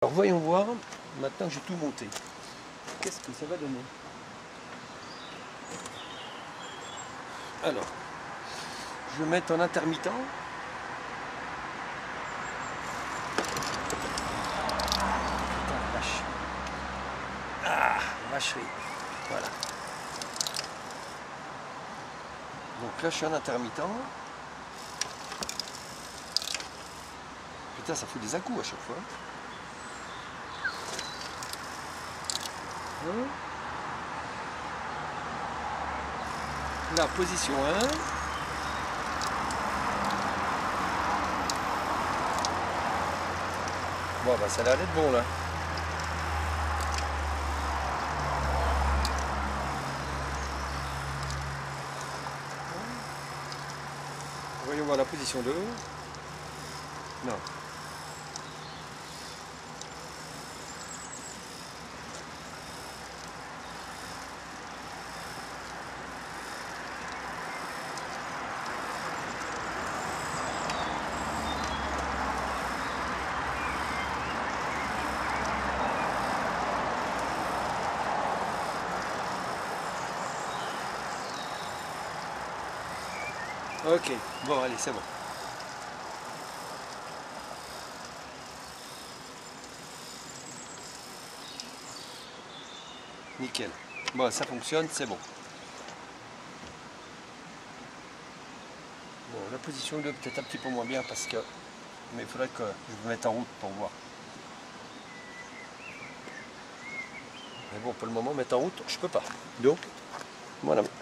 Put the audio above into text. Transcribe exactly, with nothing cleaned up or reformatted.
Alors voyons voir, maintenant que j'ai tout monté, qu'est-ce que ça va donner. Alors, je vais mettre en intermittent. Putain, vache. Ah, vacherie. Voilà. Donc là, je suis en intermittent. Putain, ça fout des à-coups à chaque fois. Hein? Là, position un. Bon, bah ça a l'air d'être bon là. Voyons voir la position deux. Non. Ok, bon allez, c'est bon. Nickel. Bon, ça fonctionne, c'est bon. Bon, la position deux peut-être un petit peu moins bien parce que... Mais il faudrait que je me mette en route pour voir. Mais bon, pour le moment, mettre en route, je peux pas. Donc, voilà.